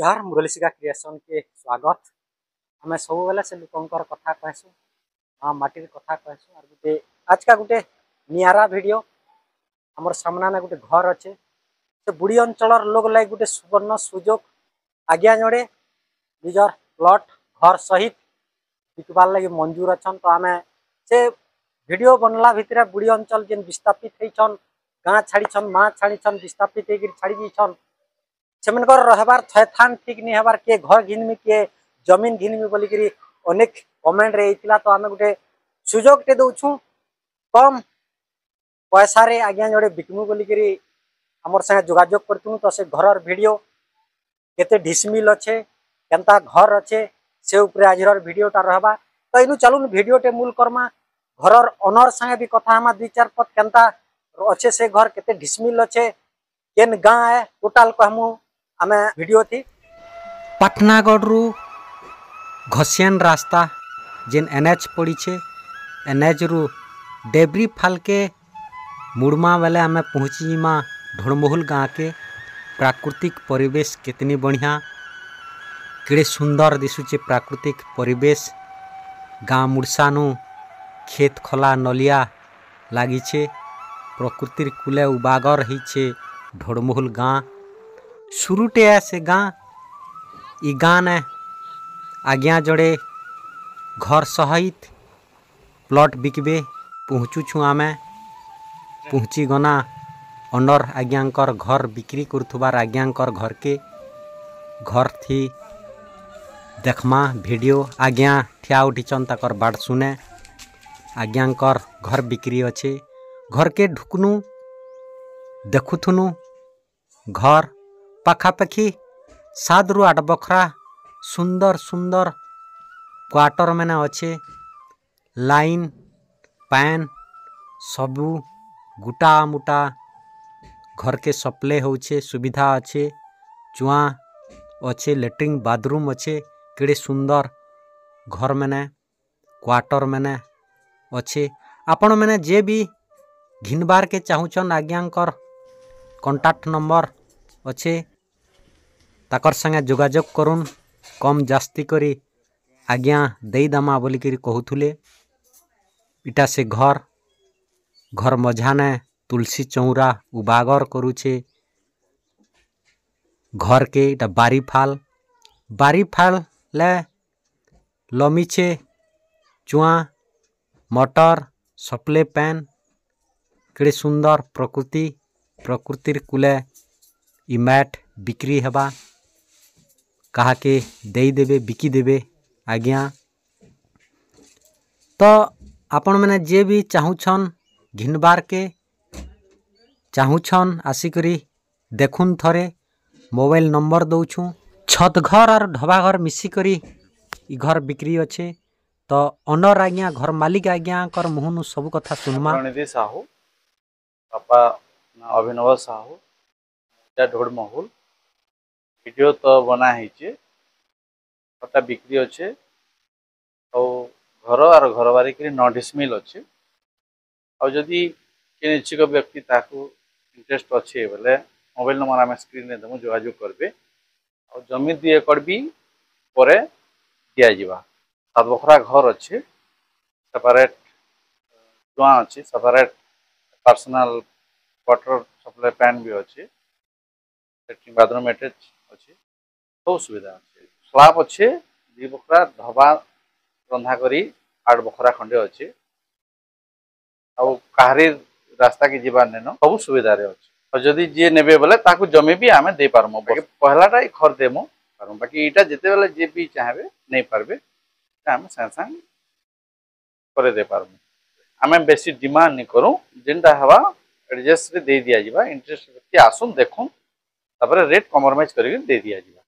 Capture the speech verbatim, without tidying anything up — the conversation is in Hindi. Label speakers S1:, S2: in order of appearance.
S1: नमस्कार मुरलीशिका क्रिएशन के स्वागत। आम सब बेले से लोकंर कथा कहसु हाँ माटिर कथा कहसु और गोटे आज का गोटे नियारा वीडियो आमर सामना गोटे घर अच्छे से बुढ़ी अंचल लोग लगे गोटे सुवर्ण सुजोग आज्ञा जोड़े निजर प्लट घर सहित बिकबार लगे मंजूर अच्छा। तो आम से वीडियो बनला भितर बुढ़ी अंचल जेन विस्थापित होइछन गाँ छाड़ी माँ छाड़ी विस्थापित होकर छाड़ी दीछन से रहबार थैथान ठीक नहीं हबार किए घर घिनमी किए जमीन घिनमी बोलिकी अनेक कमेंट रे इतिला। तो आम गोटे सुजोग टे दौछू कम पैसा रे आज्ञा जोड़े बिकमु बोलिकी आमर संगे जोगाजोग करतु। तो से घर वीडियो केते ढिसमिल अच्छे केनता घर अच्छे से उपरे आज वीडियोटा रहबा। तो इनु चलुन वीडियो टे मूल करमा घर ओनर संगे भी कथा हमा दुई चार पद केनता अच्छे से घर केते ढिसमिल अच्छे केन गाँ है टोटाल कहमु आमे वीडियो थी।
S2: पाटनागढ़ रु घसियान रास्ता जेन एनएच पड़ी छे एनएच रु डेबरी फालके मुड़मा बेले आमे पहुँची मा ढोड़महुल गाँ के प्राकृतिक परिवेश कितनी बढ़िया केड़े सुंदर दिशुचे प्राकृतिक परिवेश गाँ मुड़सानु खेत खला नलिया लागी छे प्रकृतिर कूले उबागर ही छे ढोड़महुल गाँ शुरूटे से गाँ इ गाँ ने आज्ञा जोड़े घर सहित प्लट बिकबे पहुँचु छु आमे पहुँची गना ओनर आज्ञाकर घर बिक्री करुथुबार आज्ञाकर घर के घर थी देखमा वीडियो आज्ञा ठिया उठीचन ताकर बाट सुने आज्ञाकर घर बिक्री अच्छे घर के ढुकनु देखुथुनु घर पाखापाखी सात रु आठ बखरा सुंदर सुंदर क्वार्टर मैंने अच्छे लाइन पैन सबू गुटा मुटा घर के सप्ले होछे सुविधा अच्छे चुआ अच्छे लेट्रिन बाथरूम अच्छे केड़े सुंदर घर मैंने क्वार्टर मैंने अच्छे। आपण मैंने जे भी घिनबार के चाहूचन आज्ञाकर कॉन्टैक्ट नंबर अच्छे ताकर संगे जोगाजोग करुन कम जास्ती करी आज्ञा देईदमा बोलिकी कहूले। इटा से घर घर मझाने तुलसी चौरा उबागर करुछे घर के इटा बारी फाल बारी फाल ले लमीछे चुआ मोटर सप्ले पैन केड़े सुंदर प्रकृति प्रकृतिर कूले इ मैट बिक्री हेबा कहा के देई देबे बिकी देबे आज्ञा। तो आपण मैंने जे भी चाहूछन घिनबार के चाहूछन आसिकरी देखुन थरे मोबाइल नंबर दौछु छत घर और ढबा घर मिसिकरी इ घर बिक्री अच्छे। तो ओनर आज्ञा घर मालिक आज्ञा कर मुहनु सब कथा सुनमा
S3: साहू पापा अभिनव साहू ढोड़महुल वीडियो तो बना घरटा बिक्री अच्छे और घर और घर बारी नौ डिसमिल अच्छे आदि किए इच्छुक व्यक्ति ताकू इंटरेस्ट अच्छे बोले मोबाइल नंबर आम स्क्रीन में देमु जोगाजोग करबे और जमी दुई एकड़ भी पर दिया सात बखरा घर अच्छे सेपरेट चुआ अच्छे separate personal water supply pan भी अच्छे लेट्रिन बाथरूम अटैच अच्छे सब सुविधा अच्छे स्लाब अच्छे दुई बखरा ढबा रंधा करी आठ बखरा खंडे अच्छे आउ काहारी रास्ता की जीवार नेन सब सुविधा रे अच्छे और जदि जी नेबे बोले ताकू जमी भी आमे दे पारमु पहलाटा ही खर देमु पारमु बाकी इटा जेते बेले जे भी चाहेबे नहीं पारबे आमे संग संग करे दे पारमु आमे बेसी डिमांड नहीं करूँ जेनटा हवा एडजस्ट रे दे दिया जिबा इंटरेस्ट व्यक्ति आसुन देखुन तापर रेट कम्प्रोमाइज करके दे दिया जिबा।